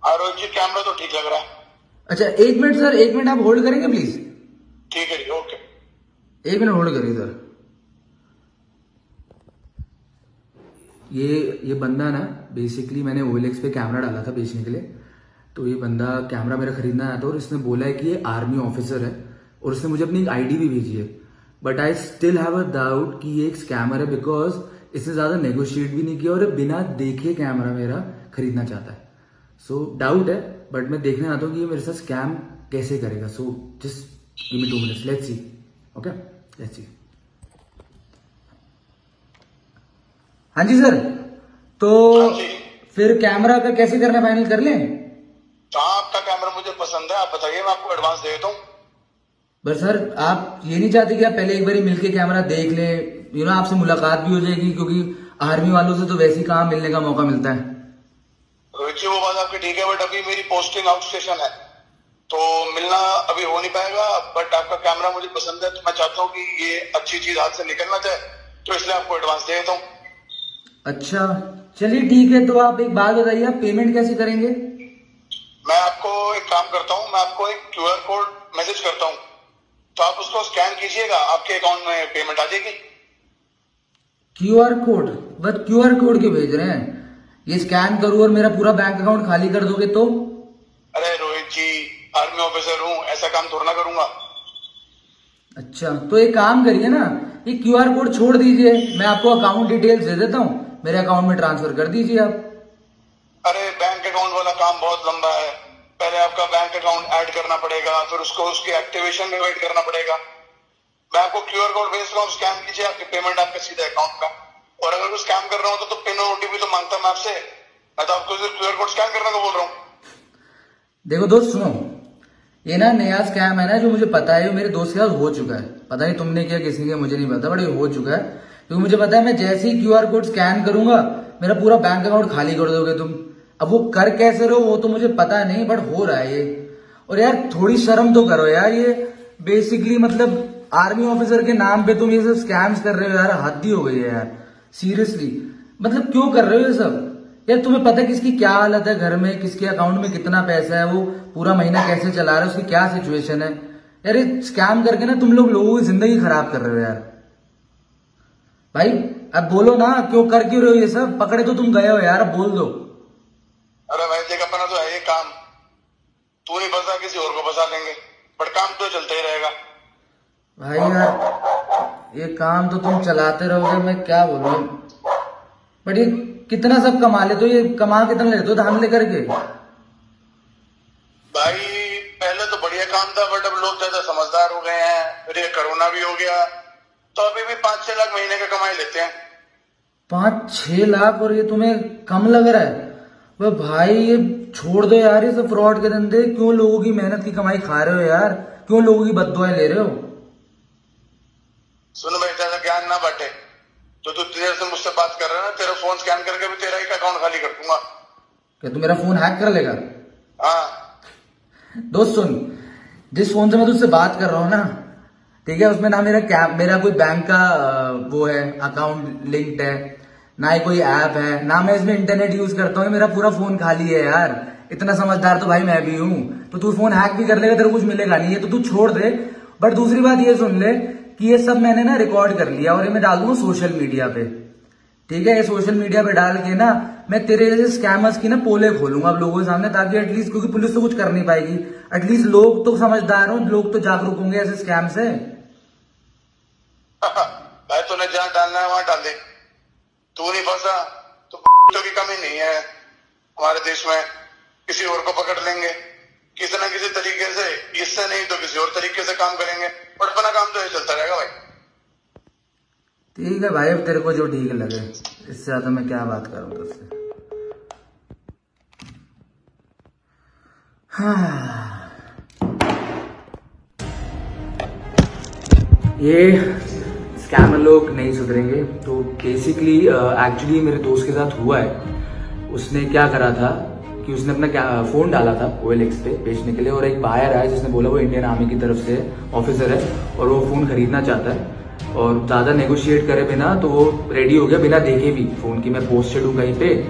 रोहित जी camera तो ठीक लग रहा है। अच्छा एक मिनट सर, एक मिनट आप होल्ड करेंगे प्लीज। ठीक है जी, ओके। एक मिनट होल्ड करिए सर। ये बंदा ना बेसिकली मैंने OLX पे कैमरा डाला था बेचने के लिए। तो ये बंदा कैमरा मेरा खरीदना आया था और इसने बोला है कि ये आर्मी ऑफिसर है और उसने मुझे अपनी एक ID भी भेजी है। But I still have a doubt कि ये एक स्कैमर है, बिकॉज इसने ज्यादा नेगोशिएट भी नहीं किया और बिना देखे कैमरा मेरा खरीदना चाहता है। सो डाउट है, बट मैं देखने आता हूँ कि ये मेरे साथ स्कैम कैसे करेगा। So just give me 2 minutes, let's see. Okay, let's see. हाँ जी सर, तो हाँ जी। फिर कैमरा का कैसे करना फाइनल कर लें? हाँ, आपका कैमरा मुझे पसंद है, आप बताइए, मैं आपको एडवांस दे देता हूँ। बस सर आप ये नहीं चाहते कि आप पहले एक बार मिलके कैमरा देख ले, आपसे मुलाकात भी हो जाएगी, क्योंकि आर्मी वालों से तो वैसे ही काम मिलने का मौका मिलता है। रोहित जी वो बात आपकी ठीक है, बट अभी मेरी पोस्टिंग आउट स्टेशन है तो मिलना अभी हो नहीं पाएगा। बट आपका कैमरा मुझे पसंद है तो मैं चाहता हूँ कि ये अच्छी चीज हाथ से निकलना चाहे, तो इसलिए आपको एडवांस दे देता हूँ। अच्छा चलिए ठीक है, तो आप एक बात बताइए, आप पेमेंट कैसे करेंगे? मैं आपको एक काम करता हूँ, मैं आपको एक QR कोड मैसेज करता हूँ, तो आप उसको स्कैन कीजिएगा, आपके अकाउंट में पेमेंट आ जाएगी। QR code? बस QR कोड क्यों भेज रहे हैं? ये स्कैन करूँ और मेरा पूरा बैंक अकाउंट खाली कर दोगे तो? अरे रोहित जी, आर्मी ऑफिसर हूँ, ऐसा काम थोड़ा ना करूंगा। अच्छा तो एक काम करिए ना, ये QR कोड छोड़ दीजिए, मैं आपको अकाउंट डिटेल्स दे देता हूँ, मेरे अकाउंट में ट्रांसफर कर दीजिए आप। अरे बैंक अकाउंट वाला काम बहुत लंबा है, पहले आपका बैंक अकाउंट ऐड करना पड़ेगा, फिर उसको उसकी एक्टिवेशन में वेट करना पड़ेगा। मैं आपको QR कोड भेज रहा हूँ, स्कैन कीजिए, आपकी पेमेंट आपके सीधे अकाउंट में। और अगर कुछ स्कैम कर रहा हूँ तो पिन और OTP तो मांगता मैं आपसे, मैं तो आपको सिर्फ QR कोड स्कैन करने को बोल रहा हूँ। देखो दोस्त सुनो, ये ना नया स्कैम है ना, जो मुझे पता है, ये मेरे दोस्त के साथ हो चुका है। पता नहीं तुमने किया किसी ने, मुझे नहीं पता, बट ये हो चुका है। क्योंकि मुझे पता है मैं जैसे ही QR कोड स्कैन करूंगा मेरा पूरा बैंक अकाउंट खाली कर दोगे तुम। अब वो कर कैसे रहो वो तो मुझे पता नहीं, बट हो रहा है ये। और यार थोड़ी शर्म तो करो यार, ये बेसिकली मतलब आर्मी ऑफिसर के नाम पे तुम ये सब स्कैम्स कर रहे हो यार, हद ही हो गई है यार सीरियसली। मतलब क्यों कर रहे हो ये सब यार? तुम्हें पता है किसकी क्या हालत है घर में, किसके अकाउंट में कितना पैसा है, वो पूरा महीना कैसे चला रहा है, उसकी क्या सिचुएशन है यार। ये स्कैम करके ना तुम लोगों की जिंदगी खराब कर रहे हो यार। भाई अब बोलो ना, क्यों रहे हो ये सब? पकड़े तो तुम गए हो यार, अब बोल दो। अरे भाई देख, अपना तो है ये काम, तू नहीं फंसा किसी और को फंसा लेंगे, बट काम तो चलता ही रहेगा। भाई यार ये काम तो तुम चलाते रहोगे, मैं क्या बोलूं। बट ये कितना सब कमा ले, तो ये कमा कितना लेते हो धान लेकर के? भाई पहले तो बढ़िया काम था, बट अब लोग ज्यादा समझदार हो गए हैं, फिर ये कोरोना भी हो गया, तो अभी भी 5-6 लाख महीने का कमाई लेते हैं। 5-6 लाख? और ये तुम्हें कम लग रहा है? वह भाई ये छोड़ दो यार, ये सब फ्रॉड के धंधे। क्यों लोगों की मेहनत की कमाई खा रहे हो यार? क्यों लोगों की बद्दुआएं ले रहे हो? सुन भाई, ज्यादा ज्ञान ना बांटे, तो तू देर से मुझसे बात कर रहा है ना, तेरा फोन स्कैन करके भी तेरा एक अकाउंट खाली कर दूंगा। क्या तू मेरा फोन हैक कर लेगा? हाँ दोस्त सुन, जिस फोन से मैं तुझसे बात कर रहा हूँ ना, ठीक है, उसमें ना मेरा कोई बैंक का वो है अकाउंट लिंक्ड है, ना ही कोई ऐप है, ना मैं इसमें इंटरनेट यूज करता हूँ। मेरा पूरा फोन खाली है यार। इतना समझदार तो भाई मैं भी हूँ। तो तू फोन हैक भी कर लेगा, तेरे को कुछ मिलेगा नहीं है, तो तू छोड़ दे। बट दूसरी बात ये सुन ले कि ये सब मैंने ना रिकॉर्ड कर लिया और ये मैं डाल दूंगा सोशल मीडिया पे, ठीक है? ये सोशल मीडिया पे डाल के ना मैं तेरे जैसे स्कैमर्स की ना पोले खोलूंगा अब लोगों के सामने, ताकि एटलीस्ट, क्योंकि पुलिस तो कुछ कर नहीं पाएगी, एटलीस्ट लोग तो समझदार हो, लोग तो जागरूक होंगे ऐसे स्कैम से। भाई तूने जहाँ डालना है वहां डाल दे, तू नहीं फंसा तो की कमी नहीं है हमारे देश में। किसी और को पकड़ लेंगे किसी न किसी तरीके से, इससे नहीं तो किसी और तरीके से काम करेंगे, और अपना काम तो ये चलता रहेगा भाई। ठीक है भाई, अब तेरे को जो ठीक लगे, इससे ज्यादा मैं क्या बात करूं तुझसे। हाँ, ये स्कैमर लोग नहीं सुधरेंगे। तो बेसिकली एक्चुअली मेरे दोस्त के साथ हुआ है। उसने क्या करा था कि उसने अपना फोन डाला था OLX पे बेचने के लिए, और एक बायर आया जिसने बोला वो इंडियन आर्मी की तरफ से ऑफिसर है और वो फोन खरीदना चाहता है, और ज्यादा नेगोशिएट करे बिना तो वो रेडी हो गया बिना देखे भी फोन की मैं पोस्टेड हूँ कहीं पे,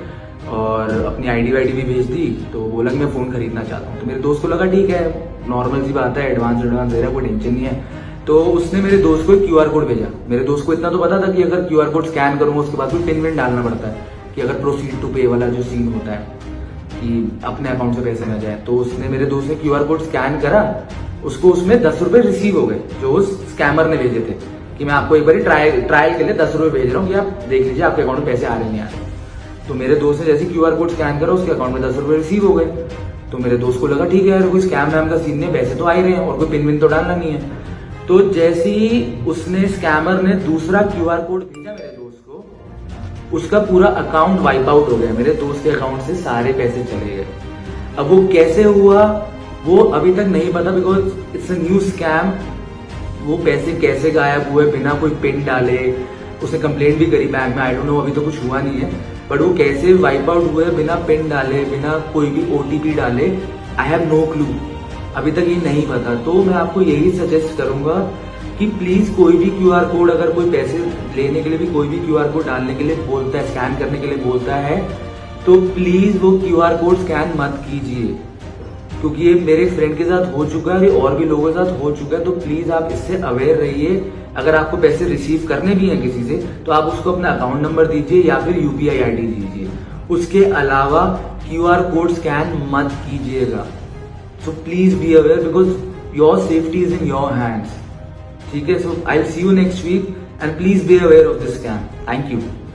और अपनी आईडी वाईडी भी भेज दी। तो बोला कि मैं फोन खरीदना चाहता हूँ। तो मेरे दोस्त को लगा ठीक है, नॉर्मल सी बात है, एडवांस दे रहा है, कोई टेंशन नहीं है। तो उसने मेरे दोस्त को एक क्यूआर कोड भेजा। मेरे दोस्त को इतना तो पता था कि अगर क्यूआर कोड स्कैन करूंगा उसके बाद भी पिन विन डालना पड़ता है, कि अगर प्रोसीड टू पे वाला जो सीन होता है कि अपने अकाउंट से पैसे न जाए। तो उसने, मेरे दोस्त ने क्यूआर कोड स्कैन करा, उसको उसमें 10 रुपए रिसीव हो गए जो उस स्कैमर ने भेजे थे कि मैं आपको एक बार ट्रायल के लिए 10 रुपए भेज रहा हूँ कि आप देख लीजिए आपके अकाउंट में पैसे आ रहे नहीं आ रहे। तो मेरे दोस्त ने जैसे क्यूआर कोड स्कैन करा, उसके अकाउंट में 10 रुपए रिसीव हो गए। तो मेरे दोस्त को लगा ठीक है यार, कोई स्कैम वैम का सीन नहीं, पैसे तो आ ही रहे हैं और कोई पिन विन तो डालना नहीं है। तो जैसे ही उसने, स्कैमर ने दूसरा क्यूआर कोड भेजा मेरे दोस्त को, उसका पूरा अकाउंट वाइप आउट हो गया। मेरे दोस्त के अकाउंट से सारे पैसे चले गए। अब वो कैसे हुआ वो अभी तक नहीं पता, because it's a new scam. वो पैसे कैसे गायब हुए बिना कोई पिन डाले, उसने कंप्लेंट भी करी बैंक में, आई डोंट नो, अभी तो कुछ हुआ नहीं है। बट वो कैसे वाइप आउट हुए बिना पिन डाले, बिना कोई भी ओटीपी डाले, आई हैव नो क्लू, अभी तक ये नहीं पता। तो मैं आपको यही सजेस्ट करूंगा कि प्लीज कोई भी क्यूआर कोड, अगर कोई पैसे लेने के लिए भी कोई भी क्यूआर कोड डालने के लिए बोलता है, स्कैन करने के लिए बोलता है, तो प्लीज वो क्यूआर कोड स्कैन मत कीजिए, क्योंकि ये मेरे फ्रेंड के साथ हो चुका है और भी लोगों के साथ हो चुका है। तो प्लीज आप इससे अवेयर रहिए। अगर आपको पैसे रिसीव करने भी हैं किसी से, तो आप उसको अपना अकाउंट नंबर दीजिए या फिर यूपीआई आईडी दीजिए। उसके अलावा क्यूआर कोड स्कैन मत कीजिएगा। So please be aware, because your safety is in your hands. ठीक है, so I will see you next week and please be aware of this scam. Thank you.